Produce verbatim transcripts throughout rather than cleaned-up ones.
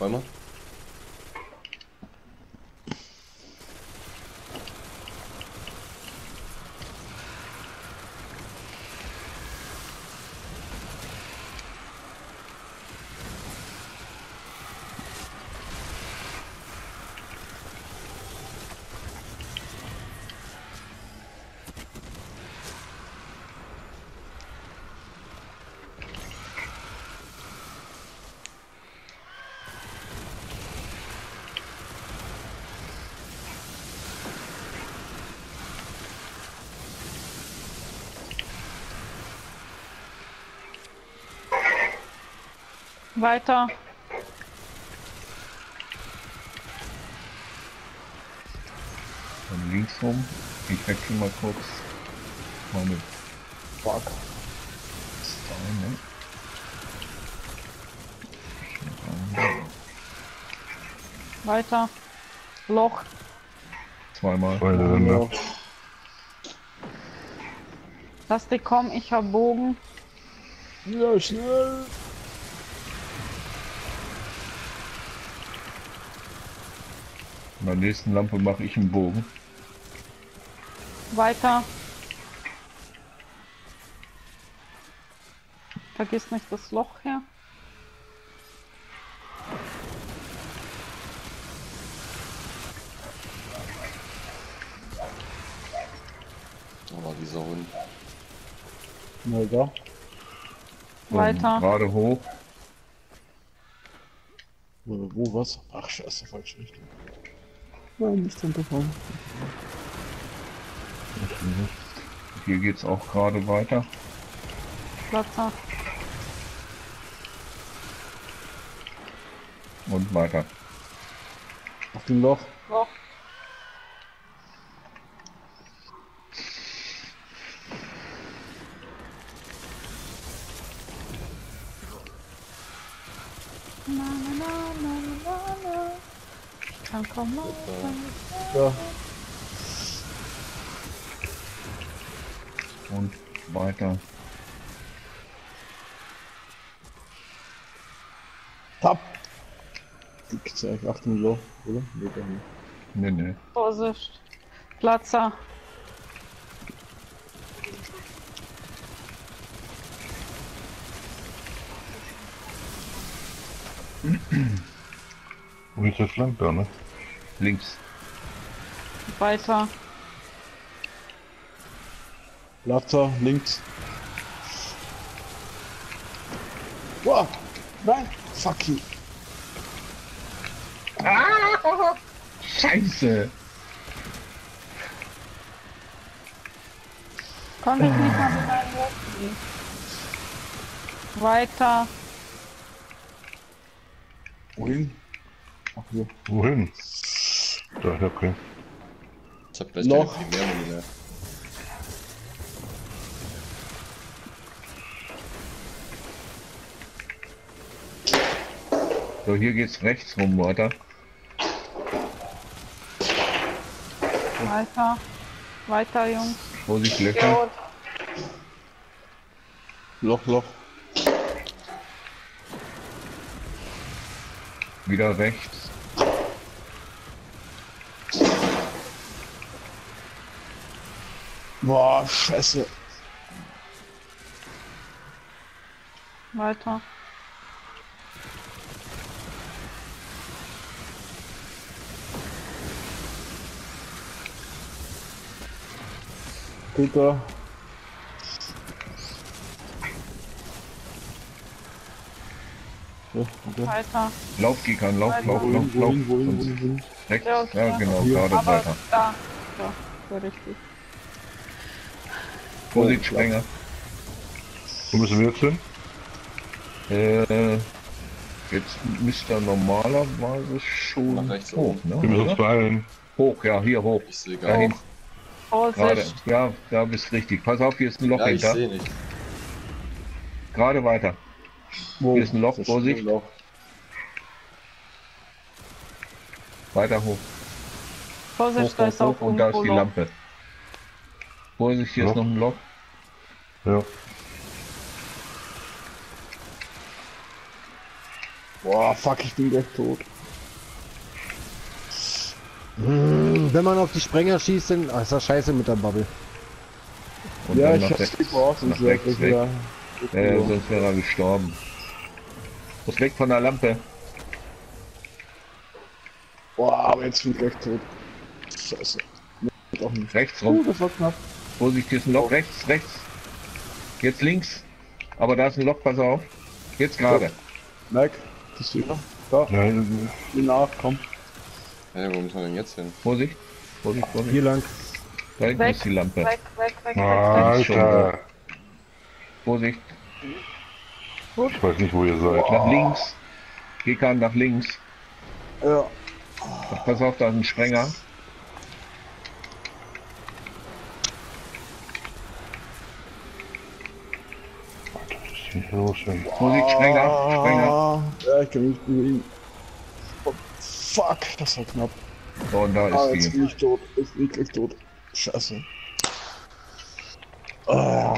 Zweimal. Weiter. Dann links rum. Ich wechsle mal kurz meine Fuck. Steine. Weiter. Loch. Zweimal. Beide Länder. Lass dich kommen, ich hab Bogen. Ja, schnell. In der nächsten Lampe mache ich einen Bogen. Weiter. Vergiss nicht das Loch hier. Aber wie Sau hin. Na da. So, Weiter. gerade hoch. Wo, wo was? Ach scheiße, falsche Richtung. Nein, nicht runterfallen. Hier geht's auch gerade weiter. Platzer. Und weiter. Auf dem Loch. Loch. Na, na, na, na, na, na. Dann komm mal. Ja. Und weiter. Tap. Ich zeig auf dem Loch, oder? Nee, doch nicht. Nee, nee. Vorsicht. Platzer. Wo ist das lang da, ne? Links. Weiter. Platzer, links. Wow! Nein! Fuck you! Ah, Scheiße! Komm ich nicht mal mit einem Loch. Weiter. Wohin? Ach hier. Wohin? Da, okay. Ich hab gleich Loch. keine Primärmuni mehr. So, hier geht's rechts rum weiter. Weiter. Weiter, Jungs. Vorsicht, Löcher. Loch, Loch. Wieder rechts. Boah, scheiße. Weiter. Peter. Ja, okay. Weiter. Lauf, Gikan, lauf, Weiter. lauf, lauf, Wohin, lauf. wohin, wohin, Sonst wohin, wohin? rechts. Ja, okay. Ja, genau, Hier. gerade Aber weiter. da. Ja, so richtig. Vorsicht, Oh, Sprenger. Wo müssen wir jetzt hin? Äh, jetzt müsste er normalerweise schon Nach rechts hoch, oben. ne? Wir müssen uns Oder? beeilen. Hoch, ja, hier hoch. Ich sehe Dahin. gar nicht. Gerade, Vorsicht. ja, da bist richtig. Pass auf, hier ist ein Loch Ja, ich hinter. sehe nicht. Gerade weiter. Wo? Hier ist ein Loch, Das Vorsicht. ein Loch. Weiter hoch. Vorsicht, Hoch, da hoch, ist hoch auch und da ist die Loch. Lampe. Vorsicht, hier ist Loch. noch ein Loch. Ja. Boah, fuck, ich bin gleich tot. Hm, wenn man auf die Sprenger schießt, dann ah, ist das scheiße mit der Bubble. Und Ja, dann ich nach hab's rechts, gebraucht, nach sonst wäre rechts ich weg. wieder. Ja, ja, sonst wäre er gestorben. Muss weg von der Lampe. Boah, aber jetzt bin ich gleich tot. Scheiße. Nee, doch nicht. Rechts Uh, rum. das war knapp. Vorsicht, hier ist ein Loch. Rechts, rechts. Jetzt links. Aber da ist ein Loch, pass auf. Jetzt gerade. Mike, das wieder. Da, Nein, geh nach, komm. Hey, wo müssen wir denn jetzt hin? Vorsicht. Vorsicht, Vorsicht. Hier lang. Da hinten Weg, ist die Lampe. weg, weg, weg, weg, weg. Alter. Vorsicht. Ich weiß nicht, wo ihr seid. Nach links. Gekan nach links. Ja. Pass auf, da ist ein Sprenger. Was ist denn hier los? Ey? Vorsicht, Sprenger. Sprenger. Ah, ja, ich kann mich bewegen. Oh, fuck, das war knapp. So, und da Ah, ist jetzt die. bin ich tot. Jetzt bin ich gleich tot. Scheiße. Ah.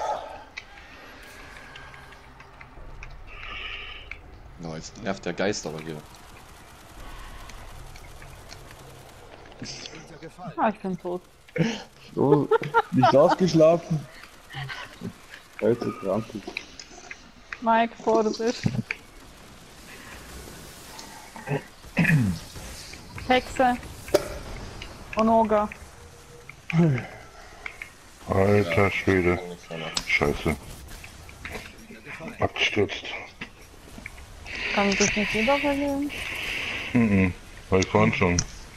No, jetzt nervt der Geist aber hier. Ah, ich bin tot. So, nicht ausgeschlafen. Alter, Krampus. Mike, Vorsicht. Hexe. Onoga. Alter Schwede. Kann nichts mehr machen. Scheiße. Abgestürzt. Kann ich das nicht wieder verlieren? Mhm. War ich vorhin schon.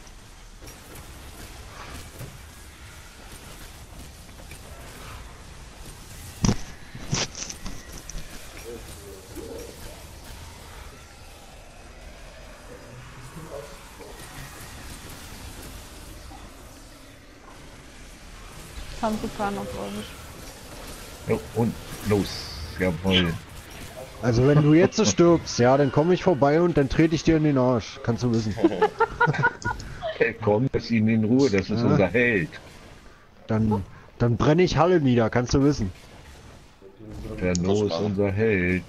Kannst du keiner, glaube ich. Jo, und los. Jawohl. Also wenn du jetzt so stirbst, ja, dann komme ich vorbei und dann trete ich dir in den Arsch. Kannst du wissen. Hey, komm, lass ihn in Ruhe, das ist Ja. unser Held. Dann, dann brenne ich Halle nieder, kannst du wissen. Der No ist unser Held.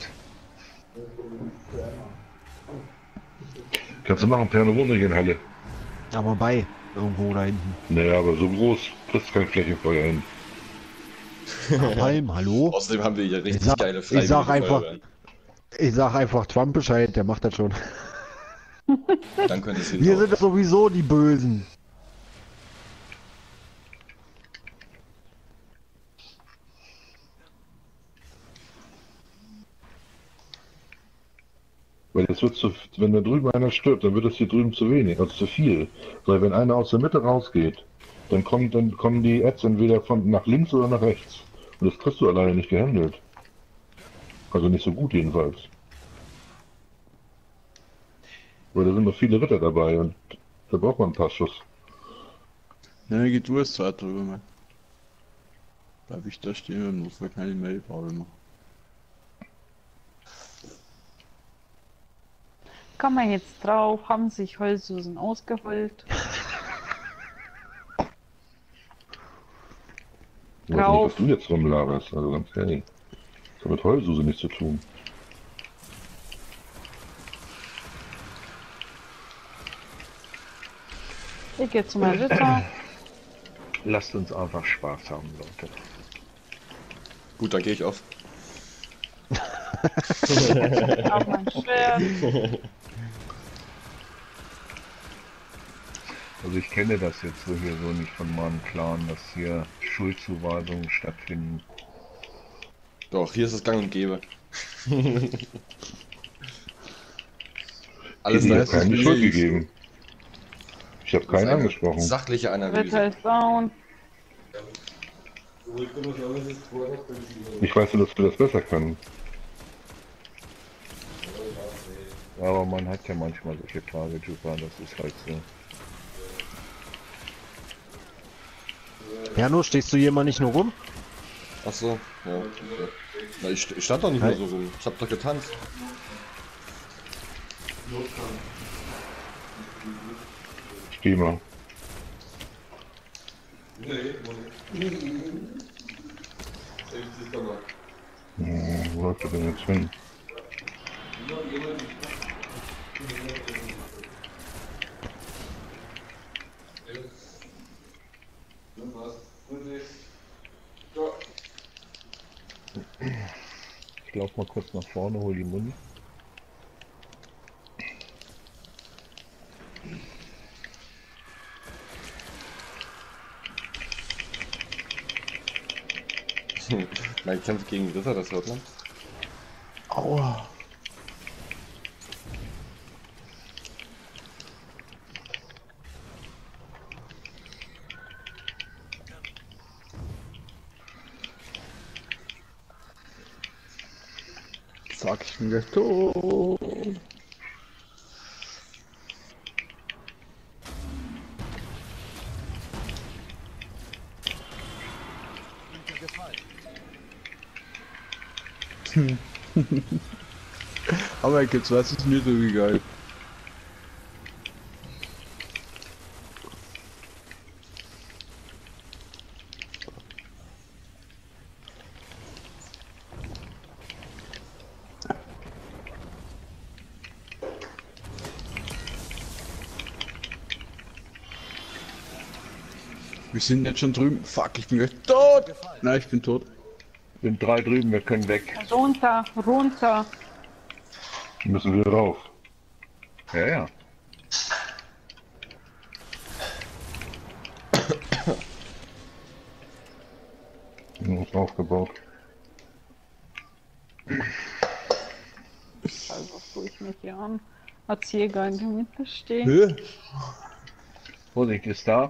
Kannst du machen, per eine Runde gehen, Halle. Aber bei, irgendwo da hinten. Naja, aber so groß kriegst kein Flächenfeuer hin. Palm, hallo? Außerdem haben wir hier richtig Ich sag- geile ich sag Freiwillige einfach- Feuerwehren. Ich sag einfach Trump Bescheid, der macht das schon. Dann könnte es Wir hinhauen. sind sowieso die Bösen. Weil jetzt wird zu, wenn da drüben einer stirbt, dann wird es hier drüben zu wenig, also zu viel. Weil wenn einer aus der Mitte rausgeht, dann kommt, dann kommen die Ads entweder von nach links oder nach rechts. Und das kriegst du alleine nicht gehandelt. Also nicht so gut jedenfalls. Weil da sind noch viele Ritter dabei und da braucht man ein paar Schuss. Ja, geht du erst Zeit drüber, Mike. Bleib ich da stehen, dann muss man keine Mail-Pause machen. Kann man jetzt drauf, haben sich Heulsusen ausgeheult. Ich weiß nicht, Drauf. was du jetzt rumlaberst, also ganz ehrlich. Das hat mit Heulsuse nichts zu tun. Ich gehe zu meinem Ritter. Lasst uns einfach Spaß haben, Leute. Gut, dann gehe ich auf. Hab mein Schwert. Also ich kenne das jetzt so hier so nicht von meinem Clan, dass hier Schuldzuweisungen stattfinden. Doch, hier ist es gang und gäbe. Alles Ich habe nice. keine Schuld gegeben. Ich habe Das ist keinen eine angesprochen. Sachliche Ritter Analyse. ist down. Ich weiß nur, dass wir das besser können. Ja, aber man hat ja manchmal solche Tage, Jupa, das ist halt so. Jano, stehst du hier mal nicht nur rum? Ach so, ja. Okay. Na, ich, ich stand doch nicht mehr so rum. Ich hab doch getanzt. Steh mal. Hm, wo läuft er denn jetzt hin? Ich lauf mal kurz nach vorne, hol die Muni. Mein Kampf gegen Ritter, das hört man. Aua. Zack, ich bin gleich tot. Aber jetzt weiß es mir so egal. Wir sind jetzt schon drüben. Fuck, ich bin gleich tot. Nein, ich bin tot. Sind drei drüben, wir können weg. Runter, runter. Müssen wir rauf. Ja, ja. Ist aufgebaut. Also, was tue ich mit hier an? Als Jäger in der Mitte stehen. Hä? Vorsicht, ist da.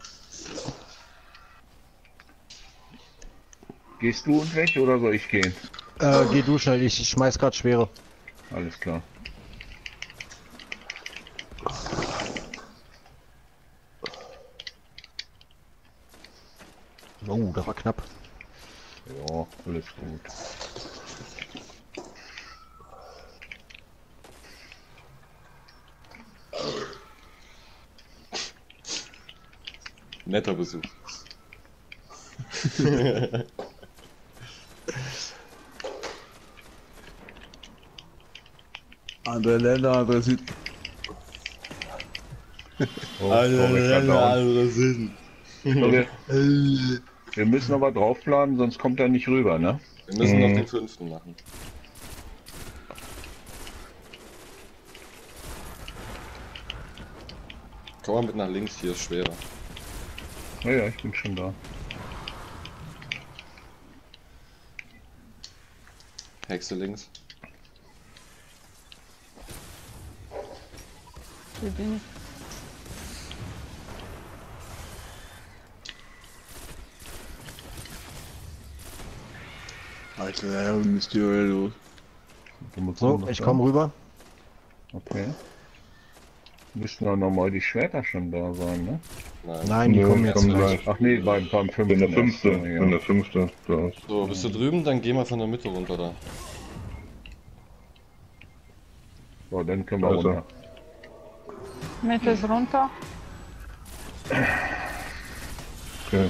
Gehst du und weg oder soll ich gehen? Äh, geh du schnell, ich schmeiß grad schwere. Alles klar. Oh, das war knapp. Ja, alles gut. Netter Besuch. Andere Länder, andere Süd. Oh, Vorwärts down. andere sind. So, wir, wir müssen aber draufplanen, sonst kommt er nicht rüber, ne? Wir müssen noch Mhm. den fünften machen. Komm mal mit nach links, hier ist schwerer. Ja, ja, ich bin schon da. Hexe links. Hier bin ich. Alter, ja, müsst ihr los. Du musst So, noch ich da. komm rüber. Okay. Müssten doch nochmal die Schwerter schon da sein, ne? Nein. Nein, die Nee, kommen die jetzt kommen gleich. gleich. Ach nee, beim, beim fünften. Wenn der fünfte, erst, ja. wenn der fünfte da ist. So, bist du drüben, dann geh mal von der Mitte runter da. So, dann können wir Also. runter. Mitte ist runter. Okay.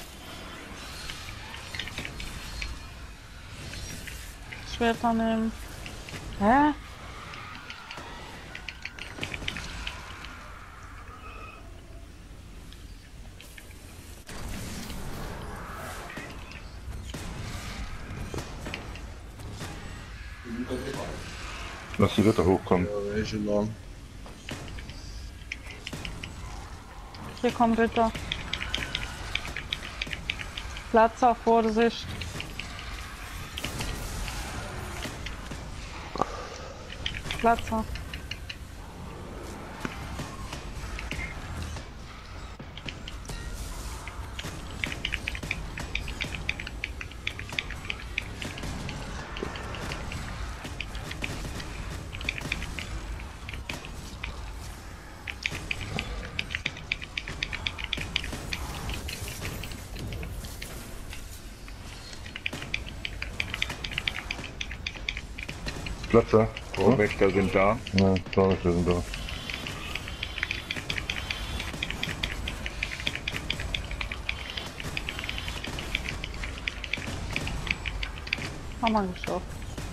Schwerter nehmen. Hä? Lass die Ritter hochkommen. Ja, welche lang? Hier kommt Ritter. Platzer, Vorsicht. Platzer. Platzer. Oh, Wächter sind da. Ja, Torwächter sind da. Haben wir geschafft.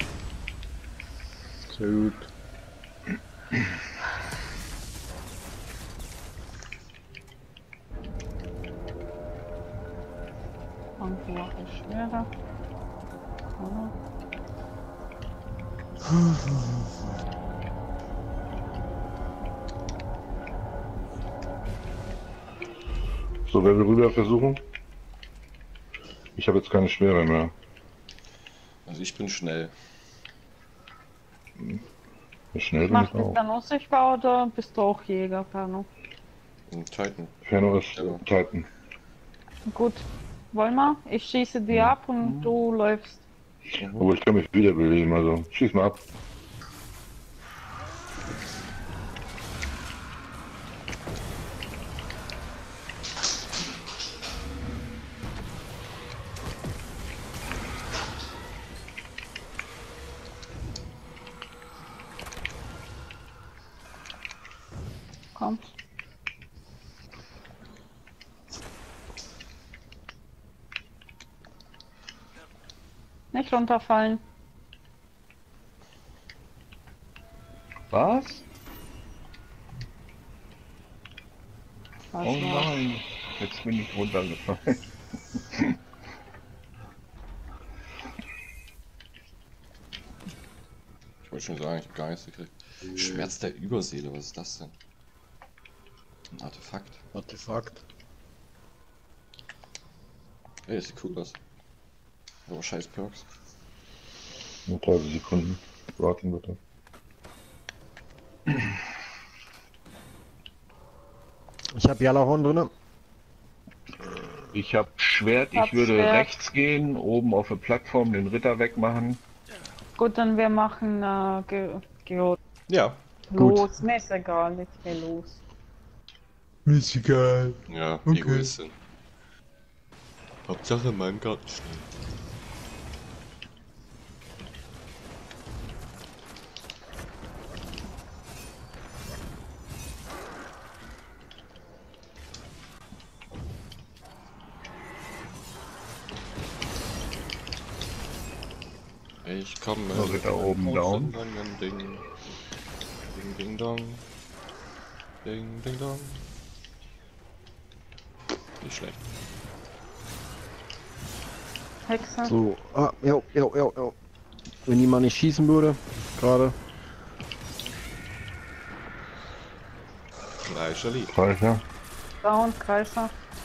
Sehr gut. Irgendwo war es schwerer. Oder? So, wer will rüber versuchen? Ich habe jetzt keine Schwere mehr. Also ich bin schnell. Schnell bin Macht ich das auch. dann unsichtbar oder bist du auch Jäger, Perno? Und Titan. Ferno ist Ja. Titan. Gut. Wollen wir? Ich schieße die ab und du läufst. Aber ich kann mich wieder bewegen, also schieß mal ab. Komm. Nicht runterfallen. Was? Was Oh war? nein, jetzt bin ich runtergefallen. Ich wollte schon sagen, ich habe gar nichts gekriegt. Schmerz der Überseele, was ist das denn? Ein Artefakt. Artefakt. Ey, das sieht cool aus. Aber scheiß Perks. Nur dreißig Sekunden. Warten bitte. Ich hab Jalahorn drinne. Ich habe Schwert, ich Hab würde Schwert. rechts gehen, oben auf der Plattform den Ritter wegmachen. Gut, dann wir machen äh, Ge Ge Ja. Gut. los. Mir ist egal, jetzt geh los. Ist egal. Ja, Okay. Egoistin. Hauptsache in meinem Garten stehen. Ich komme So, Ritter oben down. Ding, ding, ding, dong. Ding, ding, dong. Nicht schlecht. Hexe. So, ah, jo, jo, jo, jo. Wenn die mal nicht schießen würde, gerade. Gleicher Lied. Reicher. Down, Kreiser.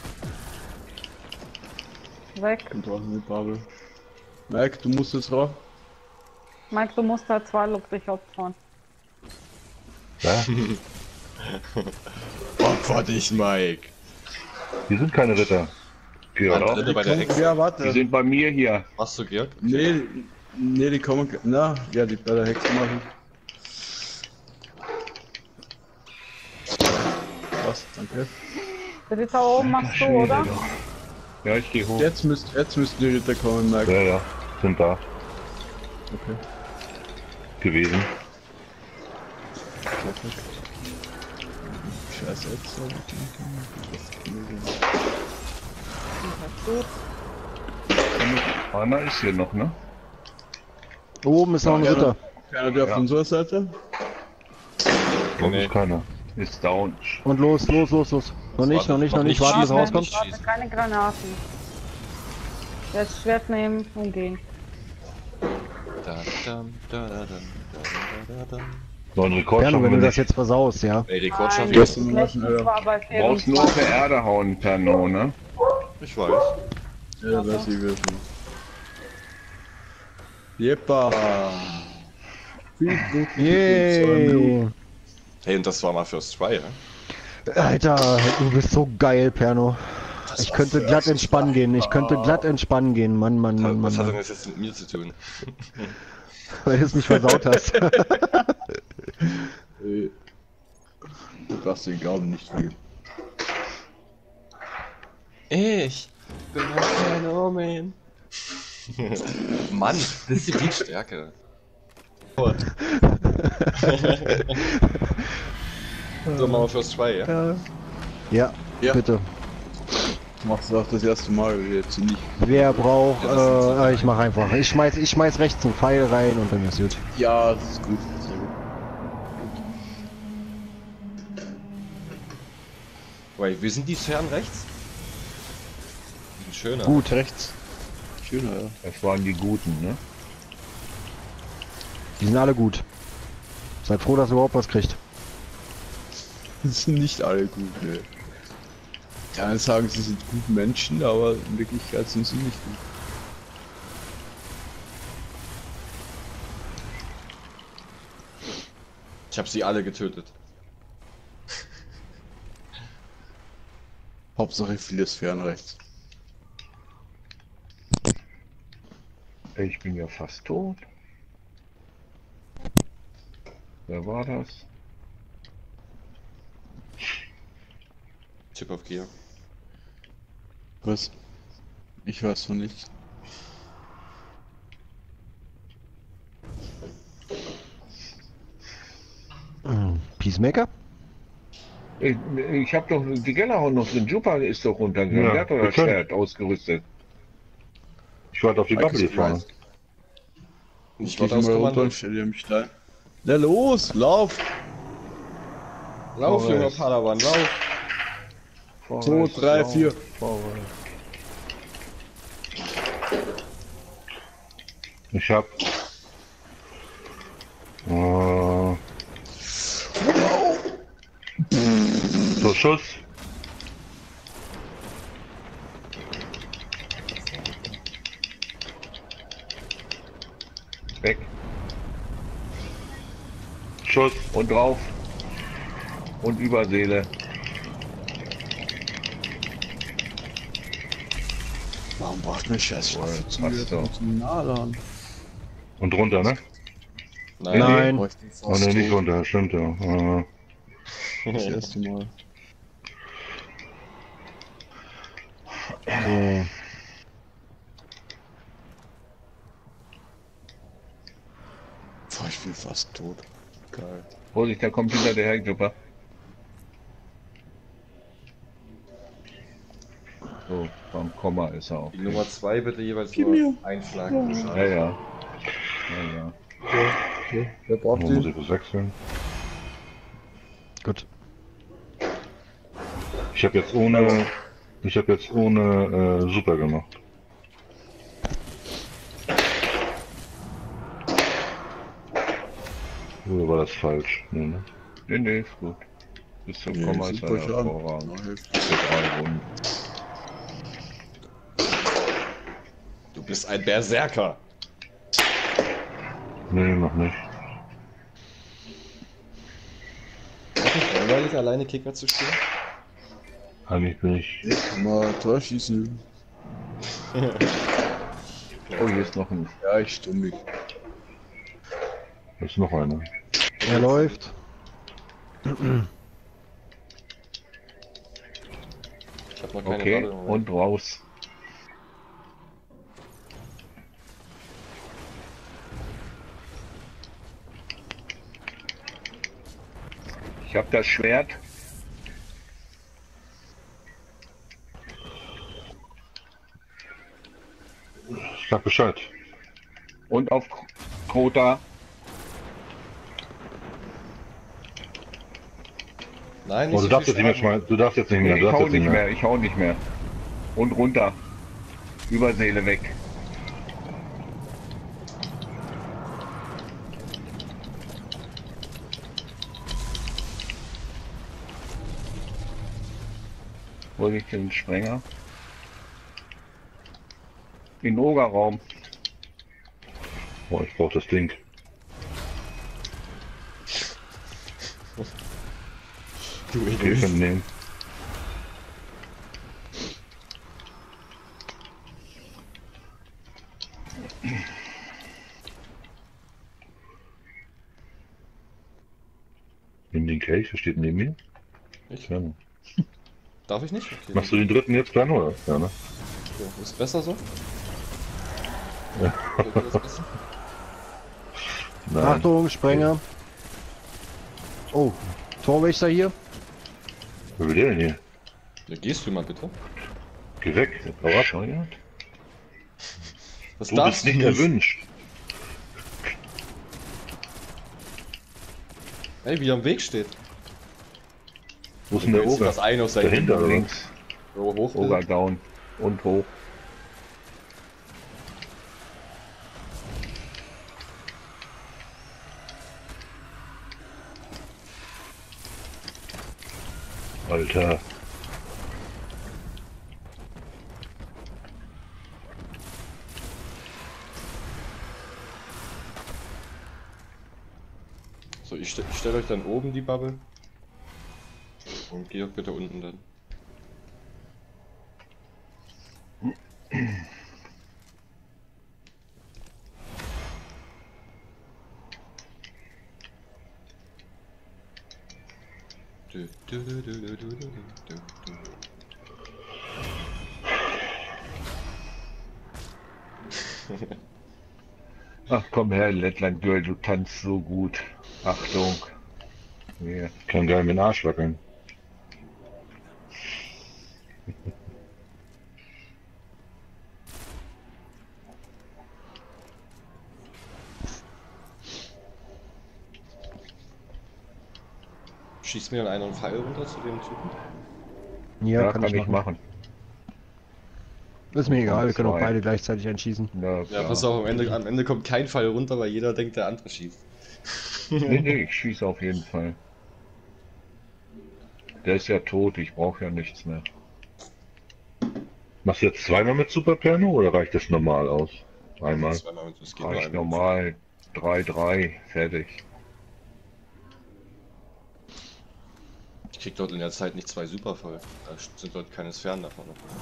Weg. Kommt raus in die Bubble. Mike, du musst jetzt rauf. Mike, du musst da zwei Lob dich opfern. Ja? Opfer dich, Mike. Hier sind keine Ritter. Georg. Warte, Ritter bei der Hexe. Ja, Die warte. sind bei mir hier. Machst du, Georg? Nee, nee, die kommen. Na, ja, die bei der Hexe machen. Was? Danke. Der Ritter oben machst du, oder? Ja, ich gehe hoch. Jetzt müsst, jetzt müssten die Ritter kommen, Mike. Ja, ja. Sind da Okay. gewesen. Perfekt. Scheiße, jetzt soll Gut. Einer ist hier noch, ne? Oben ist noch ein Ja, Ritter. Keiner der auf Ja. unserer Seite? Sonst Nee. ist keiner. Ist down. Und los, los, los, los. Noch nicht, noch nicht, noch nicht. Warten, bis er Warte, rauskommt. warte, keine Granaten. Jetzt Schwert nehmen und gehen. Da, da, da, da, da, da, da, da. Neuen Rekord Perno, schaffen wenn wir du das nicht. jetzt versaust, ja. Ey, Rekord Nein, schaffen das wir. wir Flächen machen, ja. war bei Brauchst nur auf der vierundzwanzig. Erde hauen, Perno, ne? Ich weiß. Ja, weiß ich wissen. Jeppa! Viel gut. Yay! Hey, und das war mal First Try, ja? Alter, du bist so geil, Perno. Ich könnte glatt entspannen gehen. Ich könnte glatt entspannen gehen. Mann, Mann, Mann, Mann. Was hat denn Mann. das jetzt mit mir zu tun? Weil du es mich versaut hast. Ey. Du darfst den Glauben nicht viel. Ich bin ein Phänomen. Mann, Disziplinstärke. So, machen wir First Try, ja? Ja, Ja. bitte. Du machst es auch das erste Mal, jetzt nicht. Wer braucht, Ja, das sind äh, ich mach einfach. Ich schmeiß, ich schmeiß rechts einen Pfeil rein und dann ist gut. Ja, das ist gut. Sehr gut. Wait, wie sind die Sphären rechts? Die sind schöner. Gut, rechts. Schöner, ja. Das waren die Guten, ne? Die sind alle gut. Seid froh, dass ihr überhaupt was kriegt. Die sind nicht alle gut, ne. Ja, sagen, sie sind gute Menschen, aber in Wirklichkeit sind sie nicht gut. Ich habe sie alle getötet. Hauptsache vieles Fernrechts. Ich bin ja fast tot. Wer war das? Chip auf Georg. Was? Ich weiß noch nicht. Hm, Peacemaker? Ich, ich hab doch die Gellerhorn noch, den Jupa ist doch runtergegangen. Ja, Der hat doch das bitte. Schwert ausgerüstet. Ich warte auf die Marcus Gabel fahren. Price. Ich Ich warte geh aufs mal runter Kommando. und stelle mich da. Na los, lauf! Lauf, Vorwärts. junger Padawan, lauf! Vorwärts, zwei, drei, lauf, vier. Vorwärts. Ich hab. Äh, so, Schuss. Weg Schuss. und drauf. Und Überseele. Warum braucht mir scheiß Voll, Waffe zu passt doch. zum Nahlan? Und runter, ne? Nein. Nein. Brauch ich den Oh ne, nicht runter, stimmt ja. Äh, Das erste Mal. So. Boah, ich bin fast tot. Geil. Vorsicht, da kommt hinter der Heckjupper. So, beim Komma ist er auch. Die Nummer zwei bitte jeweils Gib nur mir. einschlagen. Ja, ja. Ja, ja. Okay, wer braucht muss den? ich was wechseln. Gut. Ich habe jetzt ohne. Ich habe jetzt ohne äh, Super gemacht. Oder war das falsch? Nee, ne? Nee, nee, ist gut. Bis zum Nee, Komma ist super er schon. hervorragend. Na, hilft. Für drei Runden. Du bist ein Berserker. Nee, noch nicht. Ist das nicht langweilig, alleine Kicker zu spielen? Eigentlich bin ich. Mal Tor schießen. Oh, hier ist noch ein. Ja, ich stumm mich. Ist noch einer. Er läuft. Ich hab noch keine Okay, Ladung. und raus. Ich hab das Schwert. Ich sag Bescheid. Und auf Krota. Nein, Oh, nicht du so darfst viel jetzt nicht mehr Schaden. schmeißen. Du darfst jetzt nicht mehr. Ich Du darfst hau jetzt nicht mehr, ich hau nicht mehr. Und runter. Überseele weg. Hol ich den Sprenger. In den Ogerraum. Oh, ich brauch das Ding. Du Okay, Egoist. können nehmen. Nimm den Kelch, der steht neben mir. Ich? Ja. Darf ich nicht? Okay. Machst du den dritten jetzt dann, oder? Ja, ne? Okay. Ist besser so? Ja. Sollte das besser? Nein. Achtung, Sprenger. Oh, Torwächter hier. Wer will der denn hier? Ja, gehst du mal bitte? Geh weg. Hau ab. Bescheuert? Was Du darfst bist nicht du erwünscht. Ey, wie er am Weg steht. Wo ist denn der Willst du Oger? das ein auf sein Dahinter, oder? Links. So, hoch. Oger down. Und hoch. Alter. So, ich, ste ich stelle euch dann oben die Bubble. Und Georg bitte unten dann. Du, du, du, du, du, du, du, du, du. Ach komm her, Lettland Girl, du tanzt so gut. Achtung. Hier. Kann geil mit dem Arsch wackeln. Schießt mir dann einer einen Pfeil runter zu dem Typen? Ja, Ja, kann, kann ich ich machen. machen. Ist mir egal, wir können auch Zwei. beide gleichzeitig einschießen. Ja, Ja, klar. pass auf, am Ende, am Ende kommt kein Pfeil runter, weil jeder denkt, der andere schießt. Nee, nee, ich schieße auf jeden Fall. Der ist ja tot, ich brauche ja nichts mehr. Machst du jetzt zweimal mit Super Perno oder reicht das normal aus? Einmal. Zweimal mit, es geht nur Reicht einmal. normal. drei drei, fertig. Ich krieg dort in der Zeit nicht zwei Super voll. Da sind dort keine Sphären davon.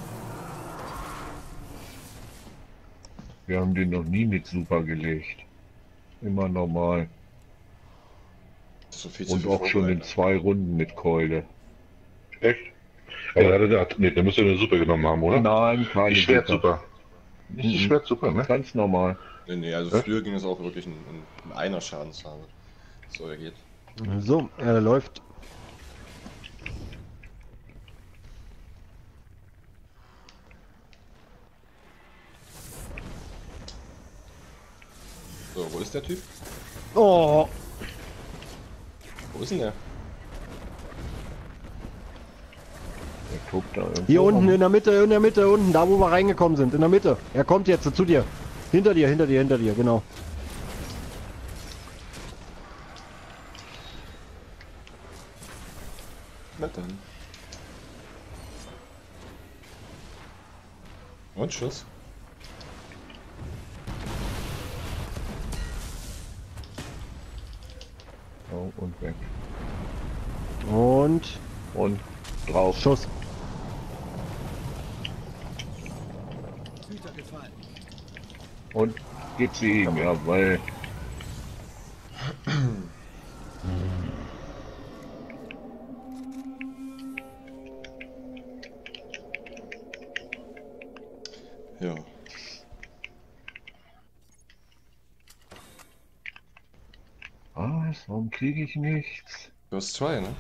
Wir haben den noch nie mit Super gelegt. Immer normal. Das ist so viel zu Und viel auch schon in Vorbereitung. zwei Runden mit Keule. Echt? Aber ja. der hat, nee, der müsste eine Super genommen haben, oder? Nein, keine Die Schwert Super. Nicht die Mhm. Schwert Super, ne? Ganz normal. Nee, nee, also Was? früher ging es auch wirklich in, in, in einer Schadenszahl. So, er geht. So, er läuft. So, wo ist der Typ? Oh, Wo ist denn der? Der guckt da irgendwo hier unten rum. in der Mitte, in der Mitte, unten, da wo wir reingekommen sind, in der Mitte. Er kommt jetzt zu dir. Hinter dir, hinter dir, hinter dir, genau. Na dann. Und Schuss. Oh, und weg. Und Und drauf. Schuss. Und gib sie ihm, jawohl. Ja. Was? Warum kriege ich nichts? Du hast zwei, ne?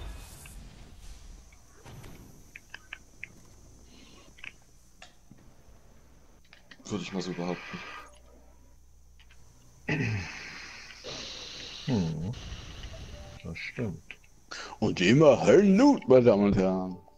Würde ich mal so behaupten. Hm. Das stimmt. Und immer Höllenloot, meine Damen und Herren.